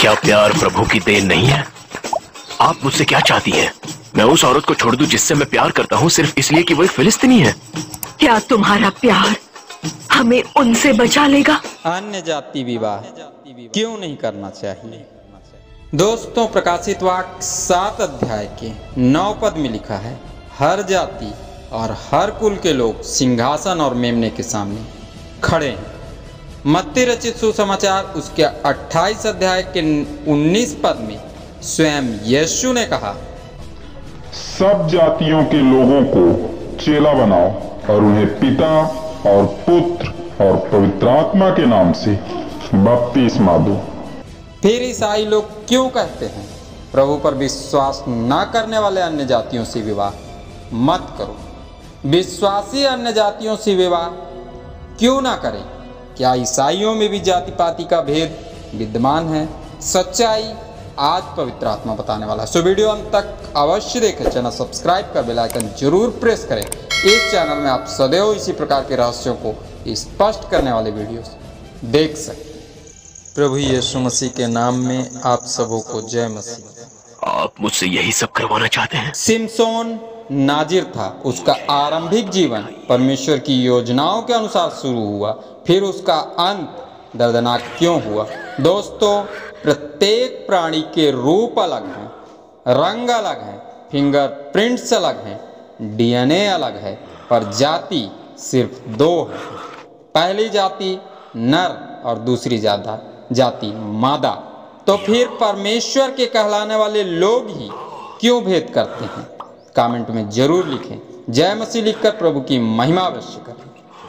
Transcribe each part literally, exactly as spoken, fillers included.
क्या प्यार प्रभु की देन नहीं है? आप मुझसे क्या चाहती हैं? मैं उस औरत को छोड़ दूं जिससे मैं प्यार करता हूं सिर्फ इसलिए कि वो एक फिलिस्तीनी है? क्या तुम्हारा प्यार हमें उनसे बचा लेगा? अन्य जाति विवाह क्यों नहीं करना चाहिए? दोस्तों, प्रकाशित वाक्य सात अध्याय के नौ पद में लिखा है, हर जाति और हर कुल के लोग सिंहासन और मेमने के सामने खड़े हैं। मत्ती रचित सुसमाचार उसके अट्ठाईस अध्याय के उन्नीस पद में स्वयं यीशु ने कहा, सब जातियों के लोगों को चेला बनाओ और उन्हें पिता और पुत्र और पवित्र आत्मा के नाम से बपतिस्मा दो। फिर ईसाई लोग क्यों कहते हैं प्रभु पर विश्वास न करने वाले अन्य जातियों से विवाह मत करो? विश्वासी अन्य जातियों से विवाह क्यों ना करें? क्या ईसाइयों में भी जाति पाति का भेद विद्यमान है? सच्चाई आज पवित्र आत्मा बताने वाला है। सो वीडियो अंत तक अवश्य देखें, चैनल सब्सक्राइब कर बेल आइकन जरूर प्रेस करें। इस चैनल में आप सदैव इसी प्रकार के रहस्यों को स्पष्ट करने वाले वीडियोस देख सकते। प्रभु यीशु मसीह के नाम में आप सबों को जय मसीह। आप मुझसे यही सब करवाना चाहते हैं? सिमसोन नाजिर था। उसका आरंभिक जीवन परमेश्वर की योजनाओं के अनुसार शुरू हुआ, फिर उसका अंत दर्दनाक क्यों हुआ? दोस्तों, प्रत्येक प्राणी के रूप अलग हैं, रंग अलग है, फिंगरप्रिंट्स अलग हैं, डीएनए अलग है, पर जाति सिर्फ दो है। पहली जाति नर और दूसरी जादा जाति मादा। तो फिर परमेश्वर के कहलाने वाले लोग ही क्यों भेद करते हैं? कमेंट में जरूर लिखें। जय मसीह लिखकर प्रभु की महिमा अवश्य करें।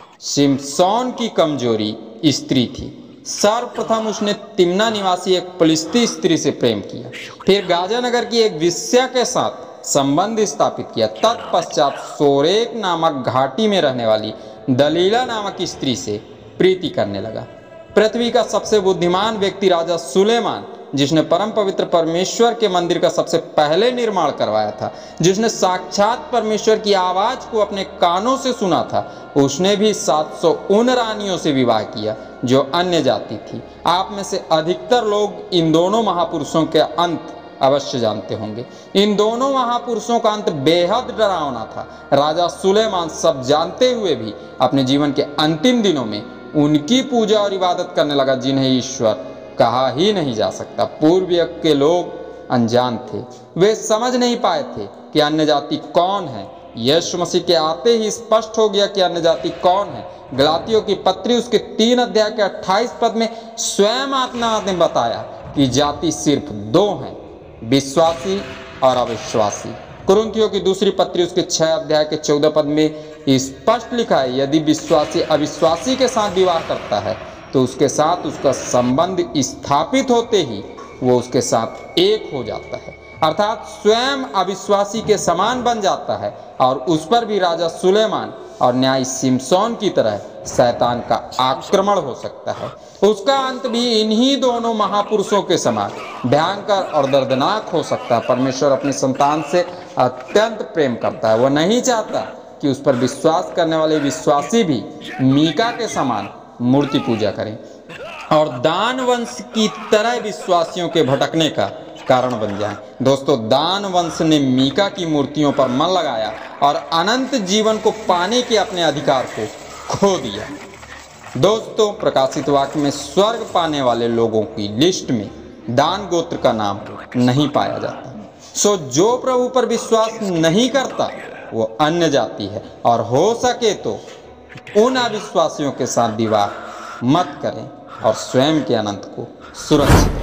सिमसोन की कमजोरी स्त्री थी। सर्वप्रथम उसने तिम्ना निवासी एक फलिस्ती स्त्री से प्रेम किया, फिर गाजा नगर की एक वेश्या के साथ संबंध स्थापित किया। तत्पश्चात सोरेक नामक घाटी में रहने वाली दलीला नामक स्त्री से प्रीति करने लगा। पृथ्वी का सबसे बुद्धिमान व्यक्ति राजा सुलेमान, जिसने परम पवित्र परमेश्वर के मंदिर का सबसे पहले निर्माण करवाया था, जिसने साक्षात परमेश्वर की आवाज को अपने कानों से सुना था, उसने भी सात सौ उन रानियों से विवाह किया जो अन्य जाति थी। आप में से अधिकतर लोग इन दोनों महापुरुषों के अंत अवश्य जानते होंगे। इन दोनों महापुरुषों का अंत बेहद डरावना था। राजा सुलेमान सब जानते हुए भी अपने जीवन के अंतिम दिनों में उनकी पूजा और इबादत करने लगा जिन्हें ईश्वर कहा ही नहीं जा सकता। पूर्व युग के लोग अनजान थे, वे समझ नहीं पाए थे कि अन्य जाति कौन है। यीशु मसीह के आते ही स्पष्ट हो गया कि अन्य जाति कौन है। गलातियों की पत्री उसके तीन अध्याय के अट्ठाईस पद में स्वयं आत्मा ने बताया कि जाति सिर्फ दो हैं, विश्वासी और अविश्वासी। कुरिन्थियों की दूसरी पत्री उसके छह अध्याय के चौदह पद में स्पष्ट लिखा है, यदि विश्वासी अविश्वासी के साथ विवाह करता है तो उसके साथ उसका संबंध स्थापित होते ही वो उसके साथ एक हो जाता है, अर्थात स्वयं अविश्वासी के समान बन जाता है। और उस पर भी राजा सुलेमान और न्यायी सिमसोन की तरह शैतान का आक्रमण हो सकता है। उसका अंत भी इन्हीं दोनों महापुरुषों के समान भयंकर और दर्दनाक हो सकता है। परमेश्वर अपनी संतान से अत्यंत प्रेम करता है। वह नहीं चाहता कि उस पर विश्वास करने वाले विश्वासी भी मीका के समान मूर्ति पूजा करें और दान वंश की तरह विश्वासियों के भटकने का कारण बन जाएं। दोस्तों, दान वंश ने मीका की मूर्तियों पर मन लगाया और अनंत जीवन को पाने के अपने अधिकार को खो दिया। दोस्तों, प्रकाशित वाक्य में स्वर्ग पाने वाले लोगों की लिस्ट में दान गोत्र का नाम नहीं पाया जाता। सो जो प्रभु पर विश्वास नहीं करता वो अन्य जाति है, और हो सके तो उन अविश्वासियों के साथ विवाह मत करें और स्वयं के अनंत को सुरक्षित